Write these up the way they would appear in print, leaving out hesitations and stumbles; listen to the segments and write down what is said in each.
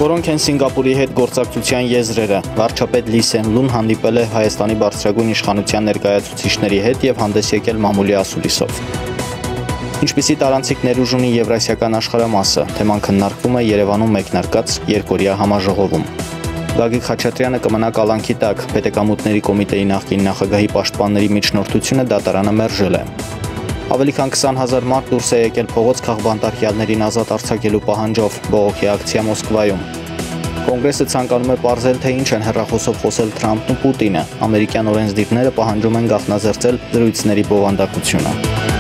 Որոնք են Սինգապուրի հետ գործակցության եզրերը։ Վարչապետ Լի Սեն Լուն հանդիպել է Հայաստանի բարձրագույն իշխանության ներկայացուցիչների հետ եւ հանդես եկել մամուլի ասուլիսով։ Ինչպիսի տարանցիկ ներուժ ունի Եվրասիական աշխարհամասը, թեման քննարկվում է Երևանում մեկնարկած երկօրյա համաժողովում։ Գագիկ Խաչատրյանը կմնա կալանքի տակ, Պետեկամուտների կոմիտեի նախկին նախագահի պաշտպանների միջնորդությունը դատարանը մերժել է։ Ավելի քան 20,000 մարդ դուրս է եկել փողոց քաղբանտարկյալներին ազատ արձակելու պահանջով բողոքի ակցիա Մոսկվայում։ Կոնգրեսը ցանկանում է պարզել, թե ինչ են հեռախոսով խոսել Թրամփն ու Պուտինը։ Ամերիկյան օրենսդիրները պահանջում են գաղտնազերծել զրույցների բովանդակությունը։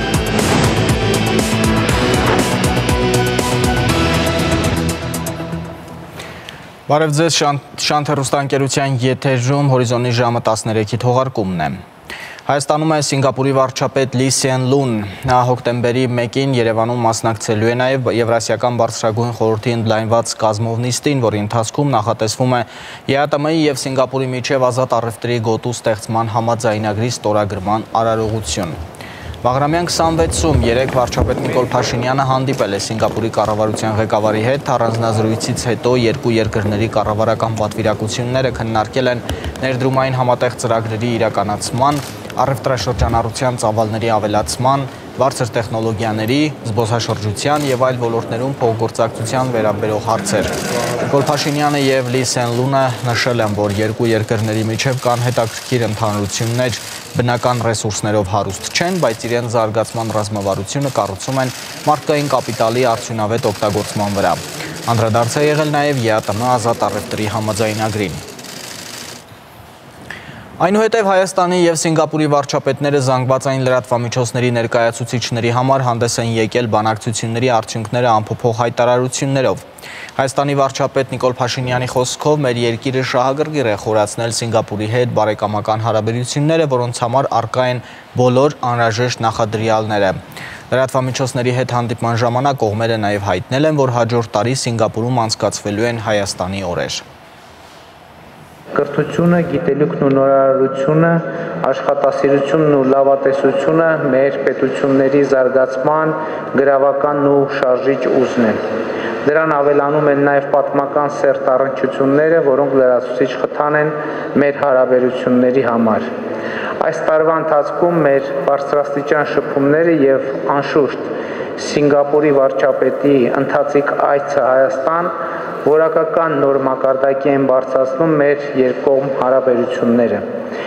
Բարև ձեզ, Շանթ հեռուստաընկերության եթերում հորիզոնի ժամը 13-ի թողարկումն է։ Հայաստանում է Սինգապուրի վարչապետ Լի Սեն Լուն։ Նա հոկտեմբերի 1-ին Երևանում մասնակցելու է նաև Եվրասիական բարձրագույն խորհրդի ընդլայնված կազմով նիստին, որի ընթացքում նախատեսվում է ԵԱՏՄ-ի և Սինգապուրի միջև ազատ առևտրի գոտու ստեղծման համաձայնագրի ստորագրման արարողություն։ Բաղրամյան 26-ում երեկ վարչապետ Նիկոլ Փաշինյանը հանդիպել է Սինգապուրի կառավարության ղեկավարի հետ, առանձնազրույցից հետո երկու երկրների կառավարական պատվիրակությունները քննարկել են ներդրումային համատեղ ծրագրերի իրականացման, առևտրաշրջանառության ծավալների ավելացման, բարձր տեխնոլոգիաների, զբոսաշրջության և այլ ոլորտներում փոխգործակցության վերաբերող հարցեր։ Նիկոլ Փաշինյանը և Լի Սեն Լունը նշել են, որ երկու երկրների միջև կան հետաքրքիր ընդհանրություններ, բնական ռեսուրսներով հարուստ չեն, բայց իրենց զարգացման ռազմավարությունը կառուցում են մարդկային կապիտալի արդյունավետ օգտագործման վրա։ Անդրադարձ է եղել նաև ԵԱՏՄ ազատ առևտրի համաձայնագրին։ Այնուհետև Հայաստանի և Սինգապուրի վարչապետները զանգվածային լրատվամիջոցների ներկայացուցիչների համար հանդես են եկել բանակցությունների արդյունքները ամփոփող հայտարարություններով։ Հայաստանի վարչապետ Նիկոլ Փաշինյանի խոսքով մեր երկիրը շահագրգիռ է խորացնել Սինգապուրի հետ բարեկամական հարաբերությունները, որոնց համար առկա են բոլոր անհրաժեշտ նախադրյալները։ Լրատվամիջոցների հետ հանդիպման ժամանակ կողմերը նաև հայտնել են, որ հաջորդ տարի Սինգապուրում անցկացվելու են Հայաստանի օրեր։ Կրթությունը, գիտելիքն ու նորարարությունը, աշխատասիրությունն ու լավատեսությունը մեր պետությունների զարգացման գրավական ու շարժիչ ուժն են։ Դրան ավելանում են նաև պատմական սերտ առնչությունները, որոնք լրացուցիչ խթան են մեր հարաբերությունների համար։ Այս տարվա ընթացքում մեր բարձրաստիճան շփումները եւ անշուշտ Սինգապուրի վարչապետի ընթացիկ այցը Հայաստան որակական նոր մակարդակի են բարձրացնում մեր երկկողմ հարաբերությունները։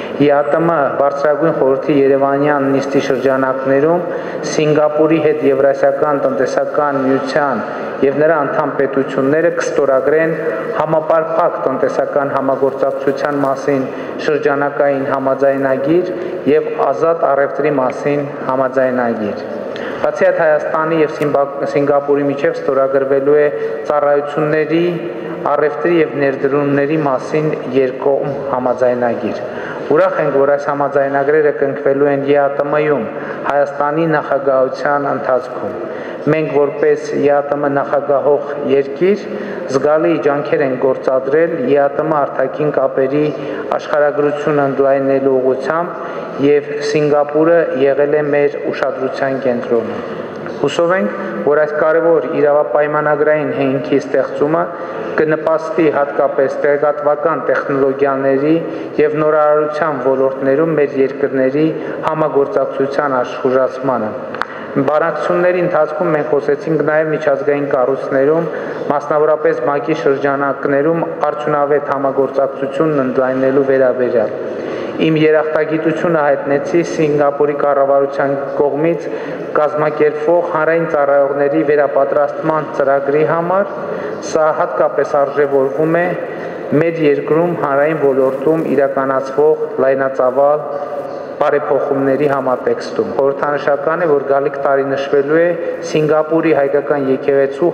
ԵԱՏՄ բարձրագույն խորհրդի Երևանյան նիստի շրջանակներում Սինգապուրի հետ Եվրասիական տնտեսական միության եւ նրա անդամ պետությունները կստորագրեն համապարփակ տնտեսական համագործակցության մասին շրջանակային համաձայնագիր եւ ազատ առևտրի մասին համաձայնագիր։ Բացի այդ Հայաստանի եւ Սինգապուրի միջև ստորագրվելու է ծառայությունների, առևտրի եւ ներդրումների մասին երկկողմ համաձայնագիր։ Ուրախ ենք, որ այս համաձայնագրերը կնքվելու են ԵԱՏՄ-ում Հայաստանի նախագահության ընթացքում։ Մենք որպես ԵԱՏՄ նախագահող երկիր զգալի ջանքեր ենք գործադրել ԵԱՏՄ արտաքին կապերի աշխարհագրությունը ընդլայնելու ուղղությամբ եւ Սինգապուրը եղել է մեր ուշադրության կենտրոնում։ Հուսով ենք, որ այս կարևոր իրավապայմանագրային հենքի ստեղծումը կնպաստի հատկապես տեղեկատվական տեխնոլոգիաների եւ նորարարության ոլորտներում մեր երկրների համագործակցության աշխուժացմանը։ Բանակցությունների ընթացքում մենք խոսեցինք նաև միջազգային կառույցներում, մասնավորապես ՄԱԿ-ի շրջանակներում արդյունավետ համագործակցությունն ընդլայնելու վերաբերյալ։ Իմ երախտագիտությունը հայտնեցի Սինգապուրի կառավարության կողմից կազմակերպվող հանրային ծառայողների վերապատրաստման ծրագրի համար, սա հատկապես արժևորվում է մեր երկրում հանրային ոլորտում իրականացվող լայնածավալ բարեփոխումների համատեքստում։ Խորհրդանշական է, որ գալիք տարի նշվելու է Սինգապուրի հայկական եկեղեցու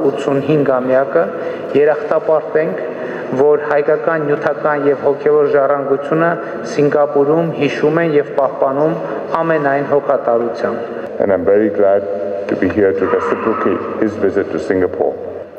185-ամյակը, երախտապարտ ենք, որ հայկական նյութական եւ հոգեվոր ժառանգությունը Սինգապուրում հիշում են եւ պահպանում ամենայն հոգատարությամբ։ And I'm very glad to be here to reciprocate his visit to Singapore.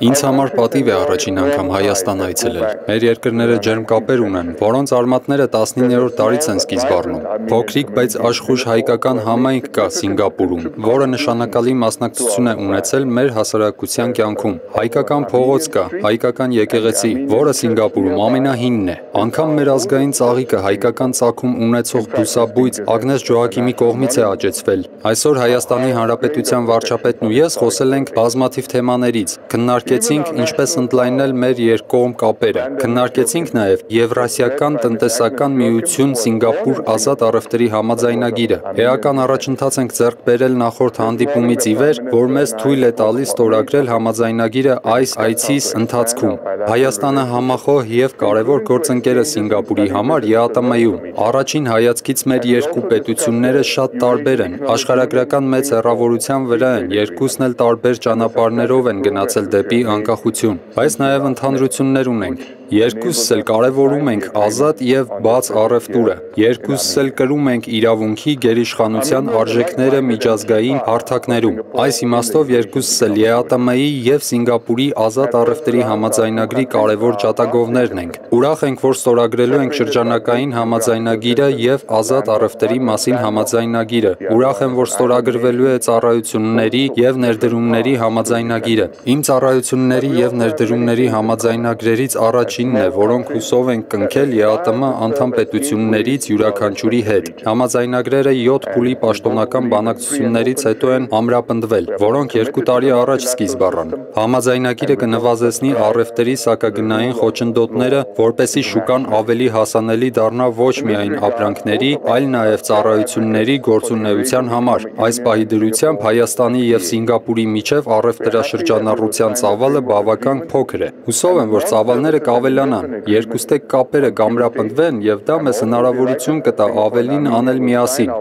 Ինձ համար պատիվ է առաջին անգամ Հայաստան այցելել։ Մեր երկրները ջերմ կապեր ունեն, որոնց արմատները 19-րդ դարից են սկիզբ առնում։ Փոքրիկ, բայց աշխույժ հայկական համայնք կա Սինգապուրում, որը նշանակալի մասնակցություն է ունեցել մեր հասարակության կյանքում։ Հայկական փողոց կա, հայկական եկեղեցի, որը Սինգապուրում ամենահինն է։ Անգամ մեր ազգային ծաղիկը հայկական ծագում ունեցող բուսաբույծ Ագնես Ջոակիմի կողմից է աճեցվել։ Այսօր Հայաստանի Հանրապետության վարչապետն ու ես խոսել ենք բազմաթիվ թեմաներից։ Քննարկեցինք ինչպես ընդլայնել մեր երկկողմ կապերը։ Քննարկեցինք նաև Եվրասիական տնտեսական միություն Սինգապուր ազատ առևտրի համաձայնագիրը։ Էական առաջընթաց ենք ձեռք բերել նախորդ հանդիպումից ի վեր, որ մեզ թույլ է տալիս ստորագրել համաձայնագիրը այս այցիս ընթացքում։ Հայաստանը համախոհ եւ կարևոր գործընկեր է Սինգապուրի համար ԵԱՏՄ-ում։ Առաջին հայացքից մեր երկու պետությունները շատ տարբեր են, աշխարհագրական մեծ հեռավորության վրա են, երկուսն էլ տարբեր ճանապարհներով են գնացել դեպի անկախություն, բայց նաև ընդհանրություններ ունենք։ Երկուսս էլ կարևորում ենք ազատ եւ բաց առևտուրը։ Երկուսս էլ կրում ենք իրավունքի գերիշխանության արժեքները միջազգային հարթակներում։ Այս իմաստով երկուսս էլ ԵԱՏՄ-ի եւ Սինգապուրի ազատ առևտրի համաձայնագրի կարևոր ջատագովներն ենք։ Ուրախ ենք, որ ստորագրելու ենք շրջանակային համաձայնագիրը եւ ազատ առևտրի մասին համաձայնագիրը։ Ուրախ եմ, որ ստորագրվելու է ծառայությունների եւ ներդրումների համաձայնագիրը։ Իմ ծառայությունների եւ ներդրումների համաձայնագրերից առաջինն է, որոնք հուսով ենք կնքել ԵԱՏՄ անդամ պետություններից յուրաքանչյուրի հետ։ Համաձայնագրերը 7 փուլի պաշտոնական բանակցություններից հետո են ամրապնդվել, որոնք 2 տարի առաջ սկիզբ առան։ Համաձայնագիրը կնվազեցնի առևտրի սակագնային խոչընդոտները, որպեսզի շուկան ավելի հասանելի դառնա ոչ միայն ապրանքների, այլ նաև ծառայությունների գործունեության համար։ Այս պահի դրությամբ Հայաստանի եւ Սինգապուրի միջև առևտրաշրջանառության ծավալը բավական փոքր է։ Հուսով եմ, որ ծավալները կավելանան, երկուստեք կապերը կամրապնդվեն եւ դա մեզ հնարավորություն կտա ավելին անել միասին։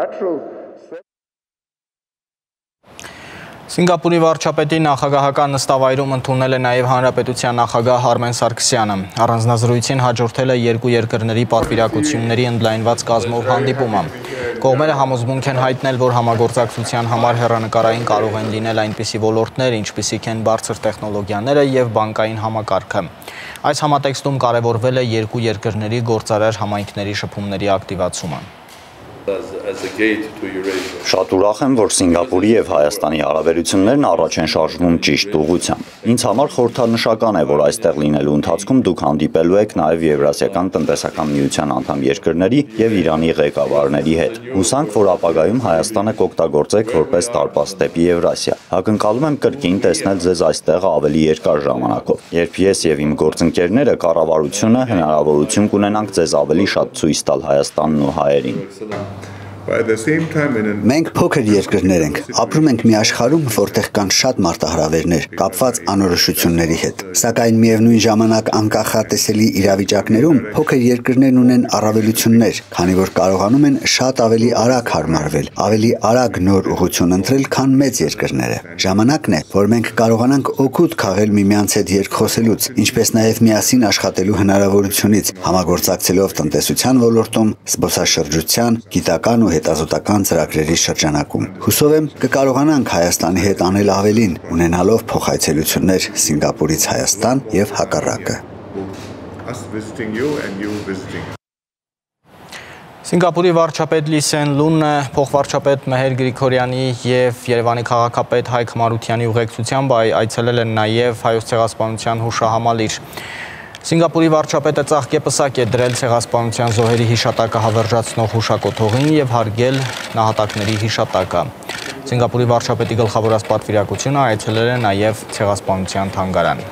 Սինգապուրի վարչապետի նախագահական նստավայրում ընդունել է նաև Հանրապետության նախագահ Արմեն Սարգսյանը։ Առանձնազրույցին հաջորդել է երկու երկրների պատվիրակությունների ընդլայնված կազմով հանդիպումը։ Կողմերը համոզմունք են հայտնել, որ համագործակցության համար հեռանկարային կարող են լինել այնպիսի ոլորտներ, ինչպիսիք են բարձր տեխնոլոգիաները եւ բանկային համակարգը։ Այս համատեքստում կարևորվել է երկու երկրների գործարար համայնքների շփումների ակտիվացումը։ Շատ ուրախ եմ, որ Սինգապուրի եւ Հայաստանի հարաբերություններն առաջ են շարժվում ճիշտ ուղղությամբ։ Ինձ համար խորհրդանշական է, որ այստեղ լինելու ընթացքում դուք հանդիպելու եք նաեւ Եվրասիական տնտեսական միության անդամ երկրների եւ Իրանի ղեկավարների հետ։ Հուսանք, որ ապագայում Հայաստանը կօգտագործեք որպես տարպաս դեպի Եվրասիա։ Ակնկալում եմ կրկին տեսնել ձեզ այստեղ ավելի երկար ժամանակով, երբ ես եւ իմ գործընկերները կառավարությունը հնարավորություն կունենանք ձեզ ավելի շատ ցույց տալ Հայաստանն ու հայերին։ Մենք փոքր երկրներ ենք, ապրում ենք մի աշխարհում, որտեղ կան շատ մարտահրավերներ, կապված անորոշությունների հետ։ Սակայն միևնույն ժամանակ անկախատեսելի իրավիճակներում փոքր երկրներն ունեն առավելություններ, քանի որ կարողանում են շատ ավելի արագ հարմարվել, ավելի արագ նոր ուղղություն ընտրել, քան մեծ երկրները։ Ժամանակն է, որ մենք կարողանանք օգուտ քաղել միմյանց հետ երկխոսելուց, ինչպես նաև միասին աշխատելու հնարավորությունից, համագործակցելով տնտեսության ոլորտում, զբոսաշրջության, գիտական ու հետազոտական ծրագրերի շրջանակում։ Հուսով եմ կկարողանանք Հայաստանի հետ անել ավելին, ունենալով փոխայցելություններ Սինգապուրից Հայաստան եւ հակառակը։ Սինգապուրի վարչապետ Լի Սեն Լունը փոխվարչապետ Մեհեր Գրիգորյանի եւ Երևանի քաղաքապետ Հայկ Մարությանի ուղեկցությամբ այցելել են նաեւ Հայոց ցեղասպանության հուշահամալիր։ Սինգապուրի վարչապետը ծաղկեպսակ է դրել ցեղասպանության զոհերի հիշատակը հավերժացնող հուշակոթողին եւ հարգել նահատակների հիշատակը։ Սինգապուրի վարչապետի գլխավորած պատվիրակությունը այցելել է նաեւ ցեղասպանության թանգարան։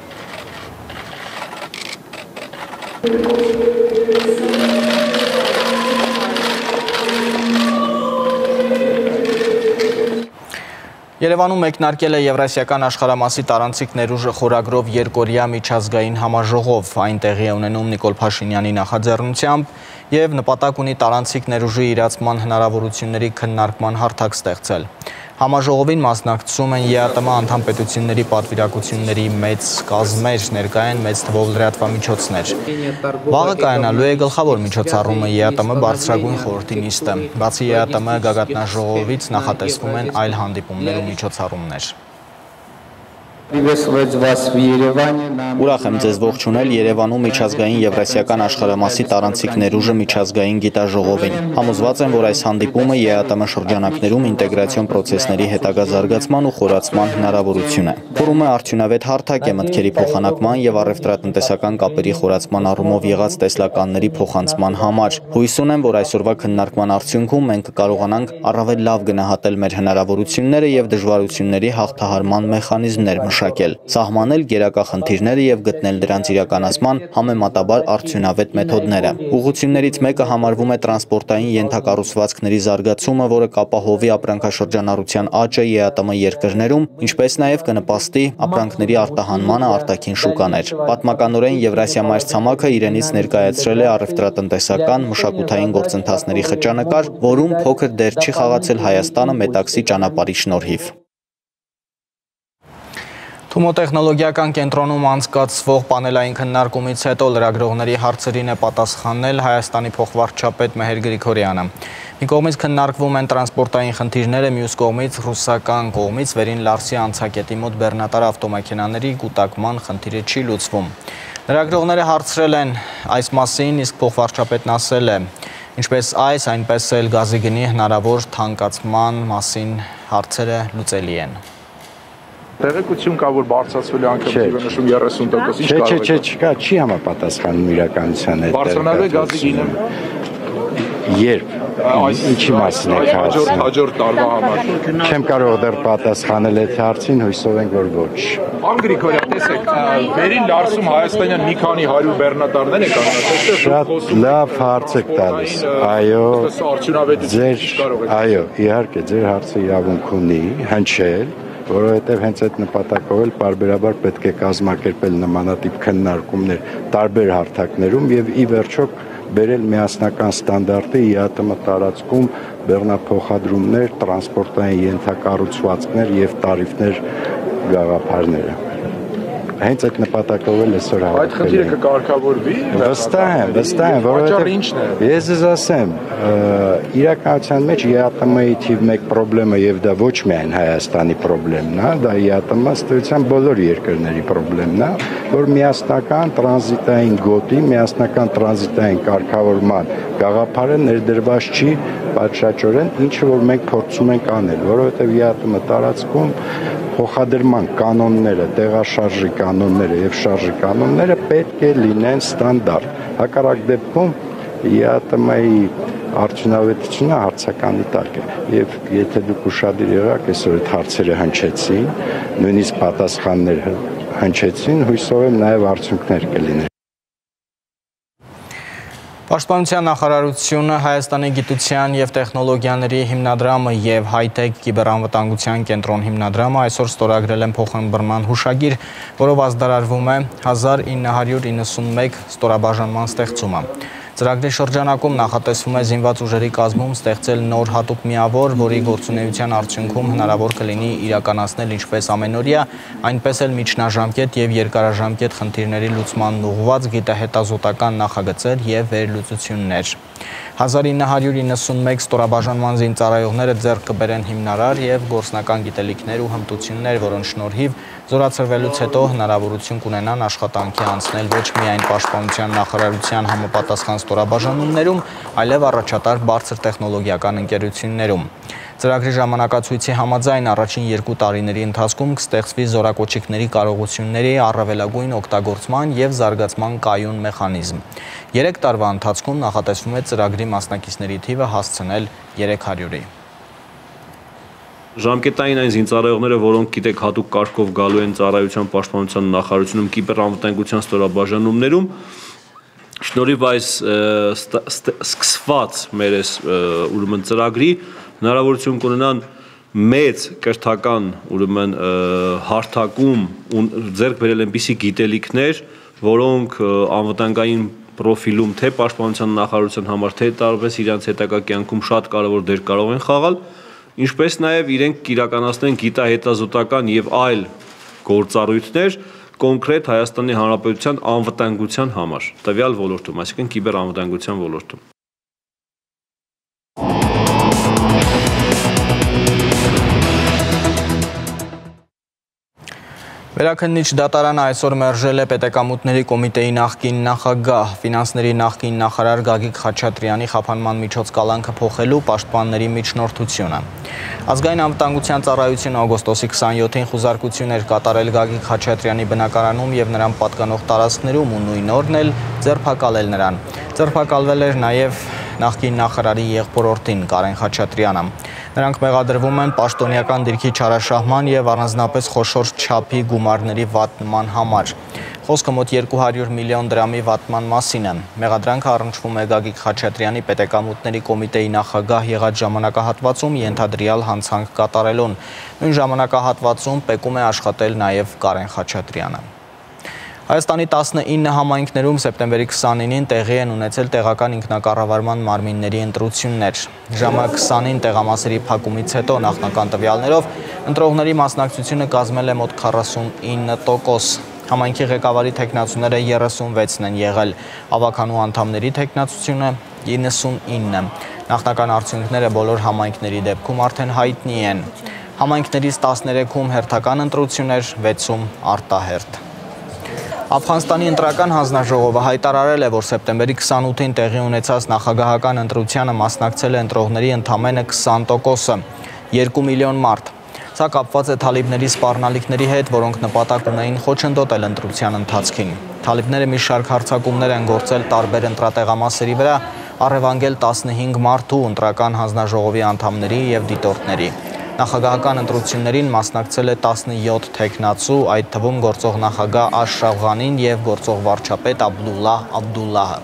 Երևանում մեկնարկել է Եվրասիական աշխարհամասի տարանցիկ ներուժ խորագրով երկօրյա միջազգային համաժողով, այն տեղի է ունենում Նիկոլ Փաշինյանի նախաձեռնությամբ եւ նպատակ ունի տարանցիկ ներուժի իրացման հնարավորությունների քննարկման հարթակ ստեղծել։ Համաժողովին մասնակցում են ԵԱՏՄ անդամ պետությունների պատվիրակությունների մեծ կազմեր, ներկայ են մեծ թվով լրատվամիջոցներ։ Վաղը կայանալու է գլխավոր միջոցառումը ԵԱՏՄ բարձրագույն խորհրդի նիստը։ Բացի ԵԱՏՄ գագաթնաժողովից նախատեսվում են այլ հանդիպումներ ու միջոցառումներ։ Ուրախ եմ ձեզ ողջունել Երևանում միջազգային Եվրասիական աշխարհամասի տարանցիկ ներուժը միջազգային գիտաժողովին։ Համոզված եմ, որ այս հանդիպումը ԵԱՏՄ շրջանակներում ինտեգրացիոն պրոցեսների հետագա զարգացման ու խորացման հնարավորություն է։ Ֆորումը արդյունավետ հարթակ է մտքերի փոխանակման եւ առևտրատնտեսական կապերի խորացման առումով եղած տեսլականների փոխանցման համար։ Հույս ունեմ, որ այսօրվա քննարկման արդյունքում մենք կկարողանանք առավել լավ գնահատել մեր հնարավորությունները եւ դժվարությունների հաղթահարման մեխանիզմներ մշակել, սահմանել գերակա խնդիրները եւ գտնել դրանց իրականացման համեմատաբար արդյունավետ մեթոդները։ Ուղղություններից մեկը համարվում է տրանսպորտային ենթակառուցվածքների զարգացումը, որը կապահովի ապրանքաշրջանառության աճը ԵԱՏՄ երկրներում, ինչպես նաեւ կնպաստի ապրանքների արտահանմանը արտաքին շուկաներ։ Պատմականորեն Եվրասիա մայրցամաքը իրենից ներկայացրել է առևտրատնտեսական, մշակութային գործընթացների խճանկար, որում փոքր դեր չի խաղացել Հայաստանը Մետաքսի ճանապարհի շնորհիվ։ Թումո տեխնոլոգիական կենտրոնում անցկացվող պանելային քննարկումից հետո լրագրողների հարցերին է պատասխանել Հայաստանի փոխվարչապետ Մեհեր Գրիգորյանը։ Մի կողմից քննարկվում են տրանսպորտային խնդիրները, մյուս կողմից ռուսական կողմից Վերին Լարսի անցակետի մոտ բեռնատար ավտոմեքենաների կուտակման խնդիրը չի լուծվում։ Լրագրողները հարցրել են այս մասին, իսկ փոխվարչապետն ասել է, ինչպես այս, այնպես էլ գազի գնի հնարավոր թանկացման մասին հարցերը լուծելի են։ Տեղեկություն կա, որ բարձրացվել է անկապ նշում 30%, ինչ կարող է։ Չկա, չի համապատասխանում իրականության հետ։ Բարձրանալ է գազի գինը։ Երբ, ինչի մասին եք հարցնում։ Հաջորդ տարվա համար։ Չեմ կարող դեռ պատասխանել այդ հարցին, հույսով ենք, որ ոչ։ Պարոն Գրիգորյան, տեսեք, Վերին Լարսում հայաստանյան մի քանի 100 բեռնատարներ եք անցել։ Շատ լավ հարց եք տալիս։ Այո, իհարկե, ձեր հարցը իրավունք ունի հնչել, որովհետև հենց այդ նպատակով էլ պարբերաբար պետք է կազմակերպել նմանատիպ քննարկումներ տարբեր հարթակներում եւ ի վերջո բերել միասնական ստանդարտի ԵԱՏՄ տարածքում բեռնափոխադրումներ, տրանսպորտային ենթակառուցվածքներ եւ տարիֆներ գաղափարները։ Հենց այդ նպատակով էլ այսօր հավաքվել։ Այդ խնդիրը կկարգավորվի։ Վստահ եմ, որովհետև ես ձեզ ասեմ, իրականության մեջ ԵԱՏՄ-ի թիվ 1 խնդիրը եւ դա ոչ միայն Հայաստանի խնդիրն է, դա ԵԱՏՄ ըստեյության բոլոր երկրների խնդիրն է, որ միասնական տրանզիտային գոտի, միասնական տրանզիտային կարգավորման գաղափարը ներդրված չի պատշաճորեն, ինչը որ մենք փորձում ենք անել, որովհետև ԵԱՏՄ տարածքում փոխադրման կանոնները, տեղաշարժի կանոնները եւ շարժի կանոնները պետք է լինեն ստանդարտ։ Հակառակ դեպքում ԵԱՏՄ-ի արդյունավետությունը հարցականի տակ է։ Եվ եթե դուք ուշադիր եղաք, այսօր այդ հարցերը հնչեցին, նույնիսկ պատասխաններ հնչեցին, հույսով եմ նաեւ արդյունքներ կլինեն։ Պաշտպանության նախարարությունը Հայաստանի գիտության եւ տեխնոլոգիաների հիմնադրամը եւ High-Tech կիբերանվտանգության կենտրոն հիմնադրամը այսօր ստորագրել են փոխըմբռնման հուշագիր, որով ազդարարվում է 1991 ստորաբաժանման ստեղծումը։ Ծրագրի շրջանակում նախատեսվում է զինված ուժերի կազմում ստեղծել նոր հատուկ միավոր, որի գործունեության արդյունքում հնարավոր կլինի իրականացնել ինչպես ամենօրյա, այնպես էլ միջնաժամկետ եւ երկարաժամկետ խնդիրների լուծմանն ուղղված գիտահետազոտական նախագծեր եւ վերլուծություններ։ 1991 ստորաբաժանման զինծառայողները ձեռք կբերեն հիմնարար եւ գործնական գիտելիքներ ու հմտություններ, որոնց շնորհիվ զորացրվելուց հետո հնարավորություն կունենան աշխատանքի անցնել ոչ միայն Պաշտպանության նախարարության համապատասխան ստորաբաժանումներում, այլև առաջատար բարձր տեխնոլոգիական ընկերություններում։ Ծրագրի ժամանակացույցի համաձայն առաջին 2 տարիների ընթացքում կստեղծվի զորակոչիկների կարողությունների առավելագույն օգտագործման եւ զարգացման կայուն մեխանիզմ։ 3 տարվա ընթացքում նախատեսվում է ծրագրի մասնակիցների թիվը հասցնել 300-ի։ Ժամկետային այն զինծառայողները, որոնք գիտեք հատուկ կարգով գալու են ծառայության պաշտպանության նախարարությունում կիբերանվտանգության ստորաբաժանումներում, շնորհիվ այս սկսված մեր ուրեմն ծրագրի հնարավորություն կունենան մեծ կրթական ուրեմն հարթակում ձեռք բերել այնպիսի գիտելիքներ, որոնք անվտանգային պրոֆիլում թե պաշտպանության նախարարության համար, թե տարբեր իրենց հետագա կյանքում շատ կարևոր դեր կարող են խաղալ, ինչպես նաև իրենք իրականացնեն գիտահետազոտական եւ այլ գործառույթներ կոնկրետ Հայաստանի Հանրապետության անվտանգության համար, տվյալ ոլորտում, այսինքն կիբերանվտանգության ոլորտում։ Վերաքննիչ դատարանը այսօր մերժել է Պետեկամուտների կոմիտեի նախկին նախագահ, ֆինանսների նախկին նախարար Գագիկ Խաչատրյանի խափանման միջոց կալանքը փոխելու պաշտպանների միջնորդությունը։ Ազգային անվտանգության ծառայությունը օգոստոսի 27-ին խուզարկություն էր կատարել Գագիկ Խաչատրյանի բնակարանում եւ նրան պատկանող տարածքներում ու նույն օրն էլ ձերբակալել նրան։ Ձերբակալվել էր նաեւ նախկին նախարարի եղբորորդին Կարեն Խաչատրյանը։ Նրանք մեղադրվում են պաշտոնյական դիրքի չարաշահման եւ առանձնապես խոշոր չափի գումարների վատնման համար։ Խոսքը մոտ 200 միլիոն դրամի վատման մասին է։ Մեղադրանքը առնչվում է Գագիկ Խաչատրյանի Պետեկամուտների կոմիտեի նախագահ եղած ժամանակահատվածում ենթադրյալ հանցանք կատարելուն։ Նույն ժամանակահատվածում պեկում է աշխատել նաեւ Կարեն Խաչատրյանը։ Հայաստանի 19 համայնքներում սեպտեմբերի 29-ին տեղի են ունեցել տեղական ինքնակառավարման մարմինների ընտրություններ։ Ժամը 20-ին տեղամասերի փակումից հետո նախնական տվյալներով ընտրողների մասնակցությունը կազմել է մոտ 49%։ Համայնքի ղեկավարի թեկնածուները 36-ն են եղել, ավականու անդամների թեկնածությունը 99։ Նախնական արդյունքները բոլոր համայնքների դեպքում արդեն հայտնի են։ Համայնքներից 13-ում հերթական ընտրություններ, 6-ում արտահերթ։ Աֆղանստանի ընտրական հանձնաժողովը հայտարարել է, որ սեպտեմբերի 28-ին տեղի ունեցած նախագահական ընտրությանը մասնակցել է ընտրողների ընդամենը 20%-ը, 2 միլիոն մարդ։ Սա կապված է թալիբների սպառնալիքների հետ, որոնք նպատակ ունեին խոչընդոտել ընտրության ընթացքին։ Թալիբները մի շարք հարձակումներ են գործել տարբեր ընտրատեղամասերի վրա, առևանգել 15 մարդու, ընտրական հանձնաժողովի անդամների եւ դիտորդների։ Նախագահական ընտրություններին մասնակցել է 17 թեկնածու, այդ թվում գործող նախագահ Աշրաֆ-Ղանին եւ գործող վարչապետ Աբդուլլահ Աբդուլլահը։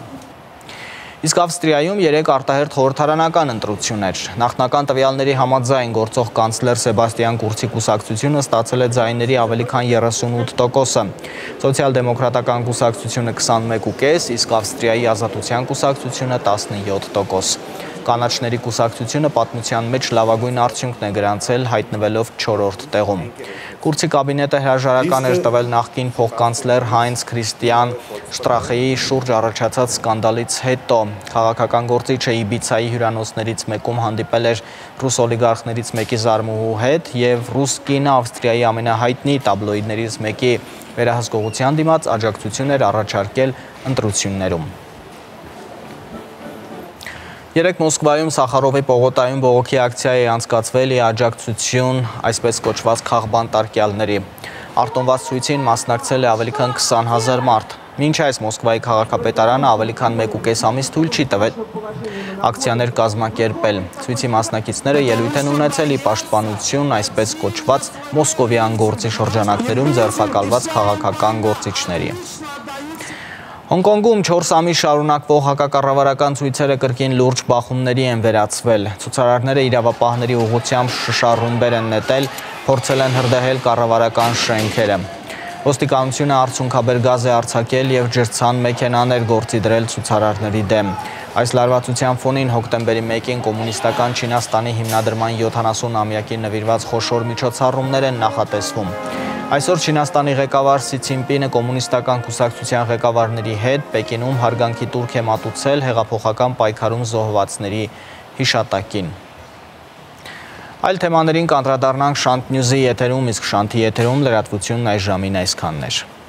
Իսկ Ավստրիայում 3 արտահերթ խորհրդարանական ընտրություններ։ Նախնական տվյալների համաձայն գործող կանցլեր Սեբաստիան Կուրցի կուսակցությունը ստացել է ձայների ավելի քան 38%-ը, Սոցիալ-դեմոկրատական կուսակցությունը 21.5%, իսկ Ավստրիայի ազատության կուսակցությունը 17%։ Կանաչների կուսակցությունը պատմության մեջ լավագույն արդյունքն է գրանցել, հայտնվելով 4-րդ տեղում։ Կուրցի կաբինետը հրաժարական էր տվել նախկին փոխկանցլեր Հայնց Քրիստիան Շտրախեի շուրջ առաջացած սկանդալից հետո։ Քաղաքական գործիչը Իբիցայի հյուրանոցներից մեկում հանդիպել էր ռուս օլիգարխներից մեկի զարմուհու հետ եւ ռուս կինը Ավստրիայի ամենահայտնի տաբլոիդներից մեկի վերահսկողության դիմաց աջակցություն էր առաջարկել ընտրություններում։ Երեկ Մոսկվայում Սախարովի պողոտայում բողոքի ակցիա է անցկացվել աջակցություն այսպես կոչված քաղբանտարկյալների։ Արտոնված ցույցին մասնակցել է ավելի քան 20,000 մարդ։ Մինչ այս Մոսկվայի քաղաքապետարանը ավելի քան 1.5 ամիս թույլ չի տվել ակցիաներ կազմակերպել։ Ցույցի մասնակիցները ելույթ են ունեցել ի պաշտպանություն այսպես կոչված մոսկովյան գործի շրջանակներում ձերբակալված քաղաքական գործիչների։ Հոնկոնգում 4 ամիս շարունակվող հակակառավարական ցույցերը կրկին լուրջ բախումների են վերածվել։ Ցուցարարները իրավապահների ուղղությամբ շշառումբեր են նետել, փորձել են հրդեհել կառավարական շենքերը։ Ոստիկանությունը արդյունքաբեր գազ է արձակել եւ ջրցան մեքենաներ գործի դրել ցուցարարների դեմ։ Այս լարվածության ֆոնին հոկտեմբերի 1-ին կոմունիստական Չինաստանի հիմնադրման 70-ամյակին նվիրված խոշոր միջոցառումներ են նախատեսվում։ Այսօր Չինաստանի ղեկավար Սի Ցինպինը կոմունիստական կուսակցության ղեկավարների հետ Պեկինում հարգանքի տուրք է մատուցել հեղափոխական պայքարում զոհվածների հիշատակին։ Այլ թեմաներին կանդրադառնանք Շանթ Նյուզի եթերում, իսկ Շանթի եթերում լրատվությունն այս ժամին այսքանն էր։